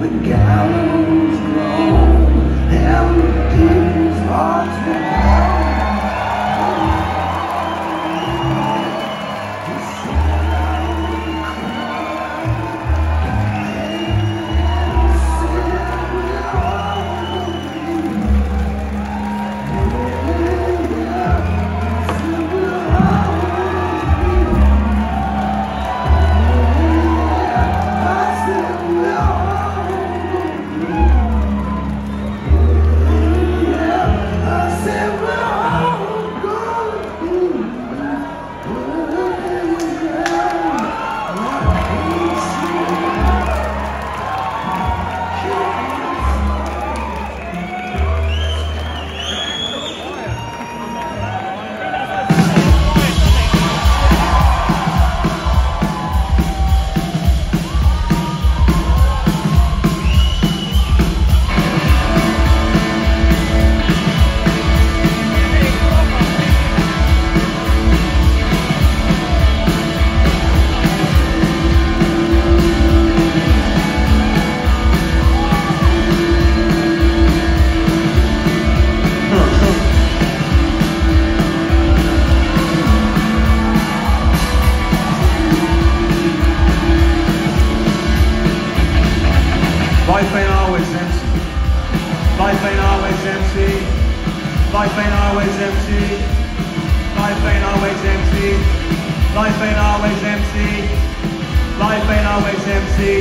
Life ain't always empty. Life ain't always empty. Life ain't always empty. Life ain't always empty. Life ain't always empty. Life ain't always empty.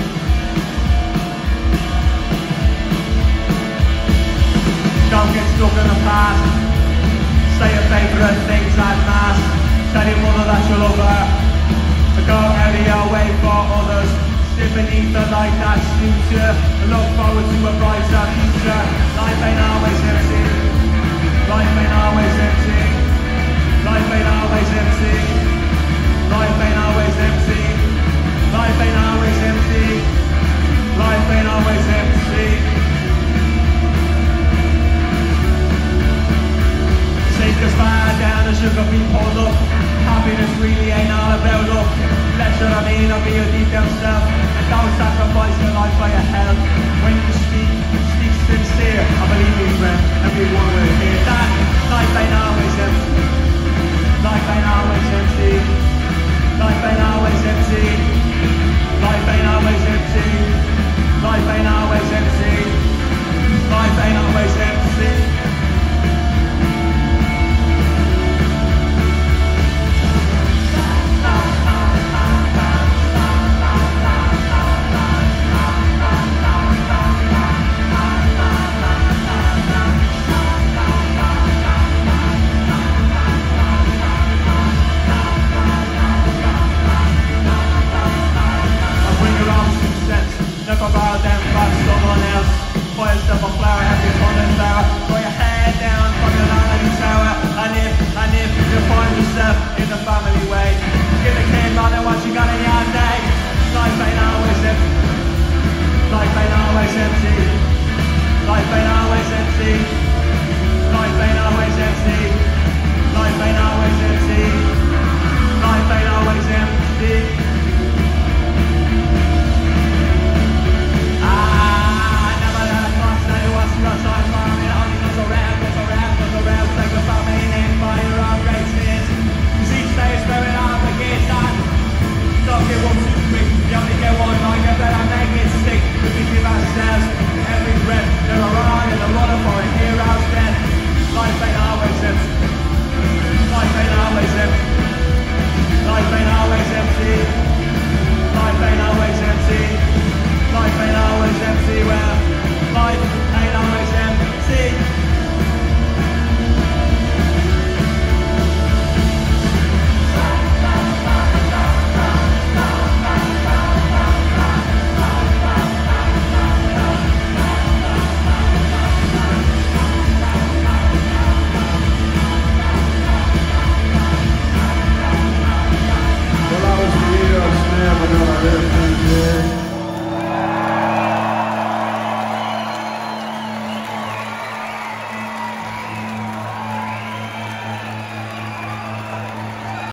Don't get stuck in the past. Say your favourite things at mass. Tell your mother that you love her. Go out of your way for others. Sit beneath the light that suits you. Look forward to a brighter future. Life ain't always empty. Life ain't always empty. Life ain't always empty. Life ain't always empty. Life ain't always empty. Life ain't always empty. Take us far down as you can be pulled up. Happiness really ain't all about luck. Let your mean or be your deep down self. And don't sacrifice your life for your health. When you speak sincere. I believe me, friend, everyone will hear that. Life ain't always empty. Life ain't always empty. Life ain't always empty. Life ain't always